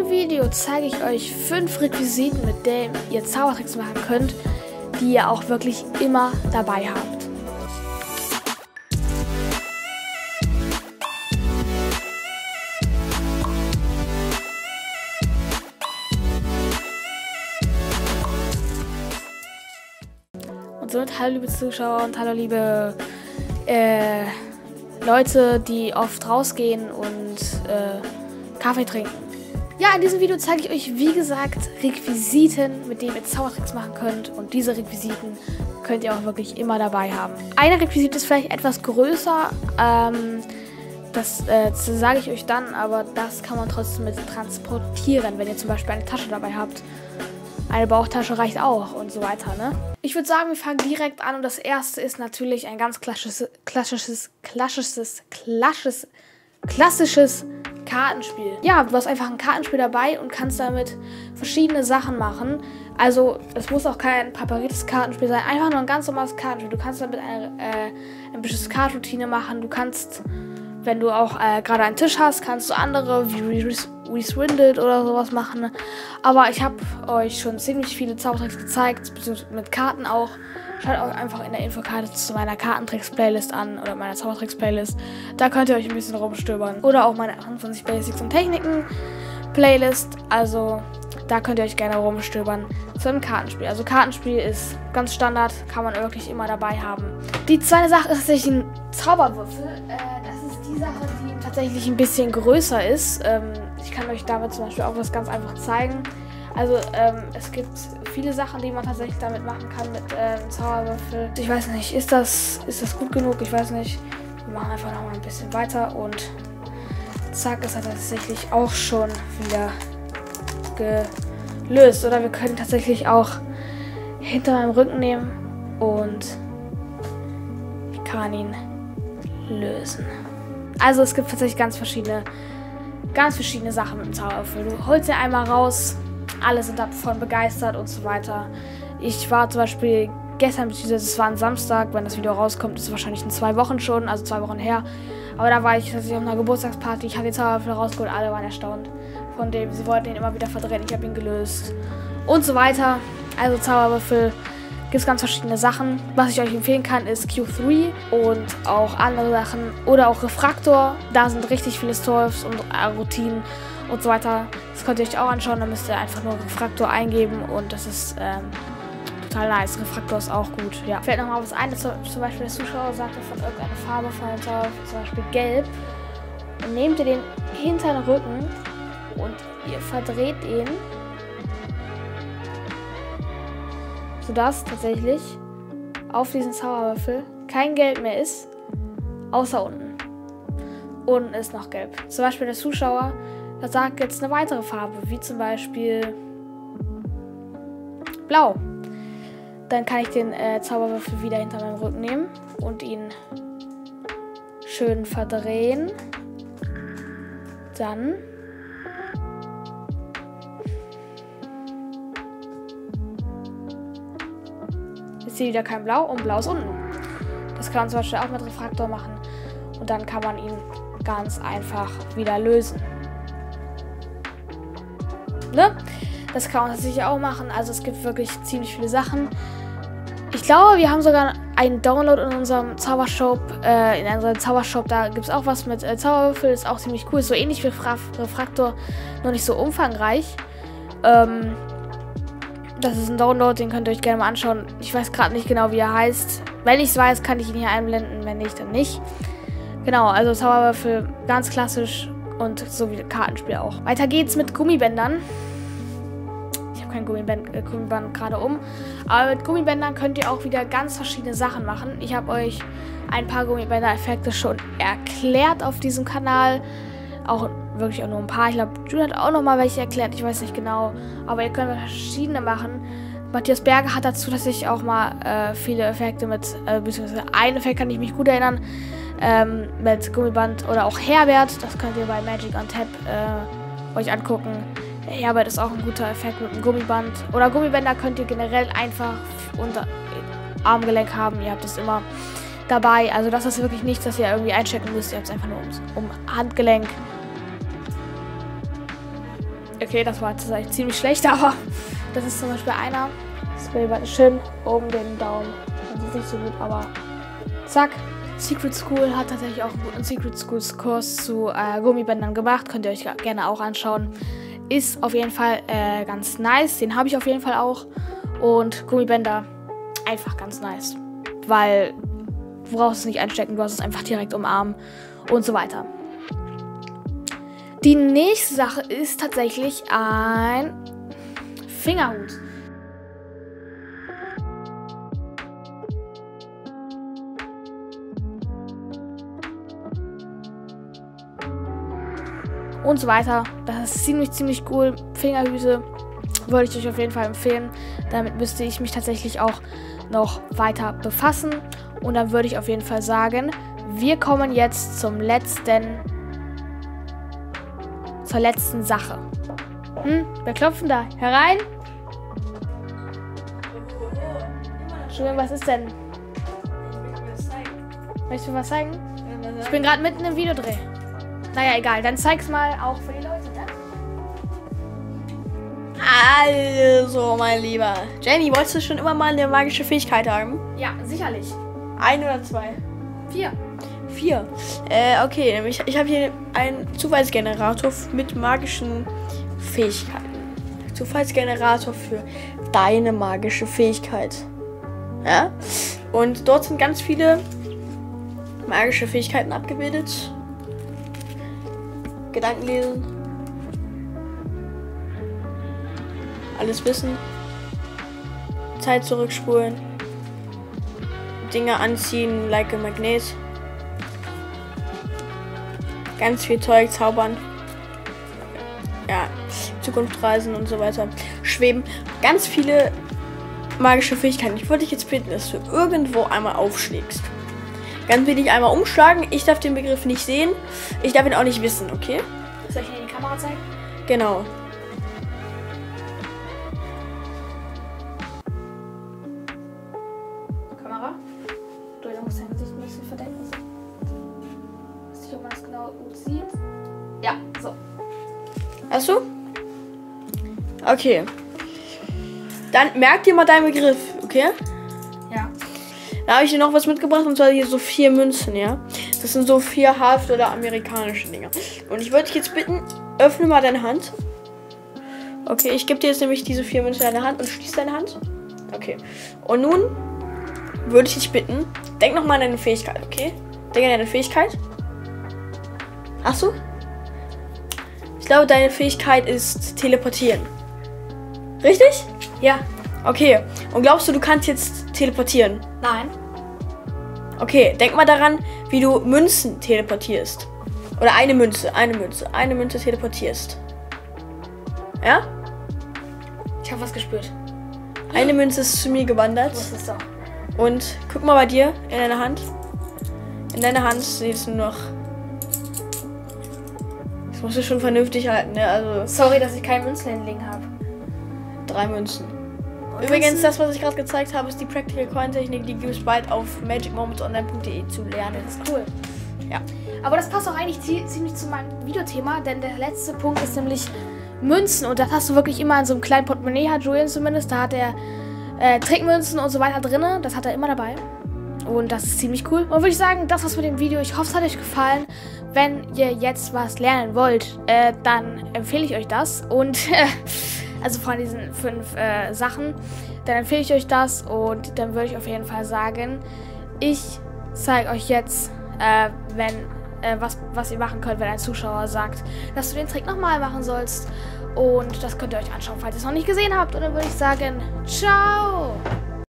Video zeige ich euch 5 Requisiten, mit denen ihr Zaubertricks machen könnt, die ihr auch wirklich immer dabei habt. Und somit hallo liebe Zuschauer und hallo liebe Leute, die oft rausgehen und Kaffee trinken. Ja, in diesem Video zeige ich euch, wie gesagt, Requisiten, mit denen ihr Zaubertricks machen könnt. Und diese Requisiten könnt ihr auch wirklich immer dabei haben. Eine Requisite ist vielleicht etwas größer, das sage ich euch dann, aber das kann man trotzdem mit transportieren, wenn ihr zum Beispiel eine Tasche dabei habt. Eine Bauchtasche reicht auch und so weiter, ne? Ich würde sagen, wir fangen direkt an und das erste ist natürlich ein ganz klassisches Kartenspiel. Ja, du hast einfach ein Kartenspiel dabei und kannst damit verschiedene Sachen machen. Also, es muss auch kein präpariertes Kartenspiel sein, einfach nur ein ganz normales Kartenspiel. Du kannst damit eine bestimmte Kartroutine machen. Du kannst, wenn du auch gerade einen Tisch hast, kannst du andere wie Reswindled oder sowas machen. Aber ich habe euch schon ziemlich viele Zaubertricks gezeigt, beziehungsweise mit Karten auch. Schaut euch einfach in der Infokarte zu meiner Kartentricks-Playlist an oder meiner Zaubertricks-Playlist. Da könnt ihr euch ein bisschen rumstöbern. Oder auch meine 28 Basics und Techniken-Playlist. Also da könnt ihr euch gerne rumstöbern zu einem Kartenspiel. Also Kartenspiel ist ganz Standard, kann man wirklich immer dabei haben. Die zweite Sache ist tatsächlich ein Zauberwürfel. Das ist die Sache, die tatsächlich ein bisschen größer ist. Ich kann euch damit zum Beispiel auch was ganz einfach zeigen. Also es gibt viele Sachen, die man tatsächlich damit machen kann mit Zauberwürfel. Ich weiß nicht, ist das gut genug? Ich weiß nicht. Wir machen einfach noch mal ein bisschen weiter und zack, ist er tatsächlich auch schon wieder gelöst. Oder wir können tatsächlich auch hinter meinem Rücken nehmen und ich kann ihn lösen. Also es gibt tatsächlich ganz verschiedene Sachen mit dem Zauberwürfel. Du holst ihn einmal raus. Alle sind davon begeistert und so weiter. Ich war zum Beispiel gestern, beziehungsweise es war ein Samstag, wenn das Video rauskommt, ist es wahrscheinlich in 2 Wochen schon, also 2 Wochen her. Aber da war ich tatsächlich auf einer Geburtstagsparty, ich habe den Zauberwürfel rausgeholt, alle waren erstaunt von dem. Sie wollten ihn immer wieder verdrehen, ich habe ihn gelöst und so weiter. Also Zauberwürfel gibt es ganz verschiedene Sachen. Was ich euch empfehlen kann, ist Q3 und auch andere Sachen. Oder auch Refraktor, da sind richtig viele Stolfs und Routinen und so weiter. Das könnt ihr euch auch anschauen, da müsst ihr einfach nur Refraktor eingeben und das ist total nice. Refraktor ist auch gut, ja. Fällt nochmal was ein, dass zum Beispiel der Zuschauer sagte von irgendeiner Farbe von dem Zauberwürfel, zum Beispiel gelb. Und nehmt ihr den hinter den Rücken und ihr verdreht ihn, sodass tatsächlich auf diesem Zauberwürfel kein Gelb mehr ist, außer unten. Unten ist noch gelb. Zum Beispiel der Zuschauer, der sagt jetzt eine weitere Farbe, wie zum Beispiel blau. Dann kann ich den Zauberwürfel wieder hinter meinem Rücken nehmen und ihn schön verdrehen. Dann ist hier wieder kein Blau und Blau ist unten. Das kann man zum Beispiel auch mit Refraktor machen und dann kann man ihn ganz einfach wieder lösen. Ne? Das kann man tatsächlich auch machen. Also es gibt wirklich ziemlich viele Sachen. Ich glaube, wir haben sogar einen Download in unserem Zaubershop. Da gibt es auch was mit Zauberwürfel. Ist auch ziemlich cool. Ist so ähnlich wie Refraktor, nur nicht so umfangreich. Das ist ein Download, den könnt ihr euch gerne mal anschauen. Ich weiß gerade nicht genau, wie er heißt. Wenn ich es weiß, kann ich ihn hier einblenden. Wenn nicht, dann nicht. Genau, also Zauberwürfel ganz klassisch. Und so wie Kartenspiel auch. Weiter geht's mit Gummibändern. Ich habe kein Gummiband gerade um. Aber mit Gummibändern könnt ihr auch wieder ganz verschiedene Sachen machen. Ich habe euch ein paar Gummibänder-Effekte schon erklärt auf diesem Kanal. Auch wirklich auch nur ein paar. Ich glaube, Jude hat auch noch mal welche erklärt. Ich weiß nicht genau. Aber ihr könnt verschiedene machen. Matthias Berger hat dazu tatsächlich auch mal viele Effekte mit, beziehungsweise einen Effekt kann ich mich gut erinnern. Mit Gummiband oder auch Herbert, das könnt ihr bei Magic on Tap euch angucken. Herbert ist auch ein guter Effekt mit einem Gummiband. Oder Gummibänder könnt ihr generell einfach unter Armgelenk haben, ihr habt es immer dabei. Also das ist wirklich nichts, das ihr irgendwie einchecken müsst, ihr habt es einfach nur um Handgelenk. Okay, das war tatsächlich ziemlich schlecht, aber das ist zum Beispiel einer. Das wäre schön oben den Daumen. Das ist nicht so gut, aber zack. Secret School hat tatsächlich auch einen guten Secret Schools Kurs zu Gummibändern gemacht. Könnt ihr euch gerne auch anschauen. Ist auf jeden Fall ganz nice. Den habe ich auf jeden Fall auch. Und Gummibänder einfach ganz nice. Weil du brauchst es nicht einstecken, du hast es einfach direkt umarmen und so weiter. Die nächste Sache ist tatsächlich ein Fingerhut. Und so weiter. Das ist ziemlich cool. Fingerhüte würde ich euch auf jeden Fall empfehlen. Damit müsste ich mich tatsächlich auch noch weiter befassen. Und dann würde ich auf jeden Fall sagen, wir kommen jetzt zur letzten Sache. Wir klopfen da herein. Entschuldigung, was ist denn? Möchtest du was zeigen? Ich bin gerade mitten im Videodreh. Naja, egal. Dann zeig's mal auch für die Leute, ne? Also, mein Lieber. Jenny, wolltest du schon immer mal eine magische Fähigkeit haben? Ja, sicherlich. 1 oder 2? 4. 4. Okay, nämlich ich habe hier einen Zufallsgenerator mit magischen Fähigkeiten. Zufallsgenerator für deine magische Fähigkeit. Ja? Und dort sind ganz viele magische Fähigkeiten abgebildet. Gedanken lesen. Alles wissen. Zeit zurückspulen. Dinge anziehen, like a Magnet. Ganz viel Zeug zaubern. Ja, Zukunft reisen und so weiter. Schweben. Ganz viele magische Fähigkeiten. Ich wollte dich jetzt bitten, dass du irgendwo einmal aufschlägst. Ganz wenig einmal umschlagen. Ich darf den Begriff nicht sehen. Ich darf ihn auch nicht wissen, okay? Soll ich dir die Kamera zeigen? Genau. Kamera? Du musst dein Gesicht ein bisschen verdecken. Ich weiß nicht, ob man das genau gut sieht. Ja, so. Hast du? Okay. Dann merk dir mal deinen Begriff, okay? Ja. Da habe ich dir noch was mitgebracht, und zwar hier so 4 Münzen, ja? Das sind so 4 Half- oder amerikanische Dinger. Und ich würde dich jetzt bitten, öffne mal deine Hand. Okay, ich gebe dir jetzt nämlich diese 4 Münzen in deine Hand und schließ deine Hand. Okay. Und nun würde ich dich bitten, denk noch mal an deine Fähigkeit, okay? Denk an deine Fähigkeit. Hast du? Ich glaube, deine Fähigkeit ist teleportieren. Richtig? Ja. Okay. Und glaubst du, du kannst jetzt teleportieren? Nein. Okay, denk mal daran, wie du Münzen teleportierst. Oder eine Münze teleportierst. Ja? Ich habe was gespürt. Eine Münze ist zu mir gewandert. Was ist so? Und guck mal bei dir in deiner Hand. In deiner Hand siehst du noch. Das musst du schon vernünftig halten, ne? Also Sorry, dass ich keine Münzen hinlegen habe. 3 Münzen. Übrigens, das, was ich gerade gezeigt habe, ist die Practical Coin Technik, die gibt es bald auf magicmomentsonline.de zu lernen. Das ist cool. Ja. Aber das passt auch eigentlich ziemlich zu meinem Videothema, denn der letzte Punkt ist nämlich Münzen. Und das hast du wirklich immer in so einem kleinen Portemonnaie, hat Julian zumindest. Da hat er Trickmünzen und so weiter drin. Das hat er immer dabei. Und das ist ziemlich cool. Und würde ich sagen, das war's mit dem Video. Ich hoffe, es hat euch gefallen. Wenn ihr jetzt was lernen wollt, dann empfehle ich euch das. Und also von diesen 5 Sachen, dann empfehle ich euch das. Und dann würde ich auf jeden Fall sagen, ich zeige euch jetzt, was ihr machen könnt, wenn ein Zuschauer sagt, dass du den Trick nochmal machen sollst. Und das könnt ihr euch anschauen, falls ihr es noch nicht gesehen habt. Und dann würde ich sagen, ciao!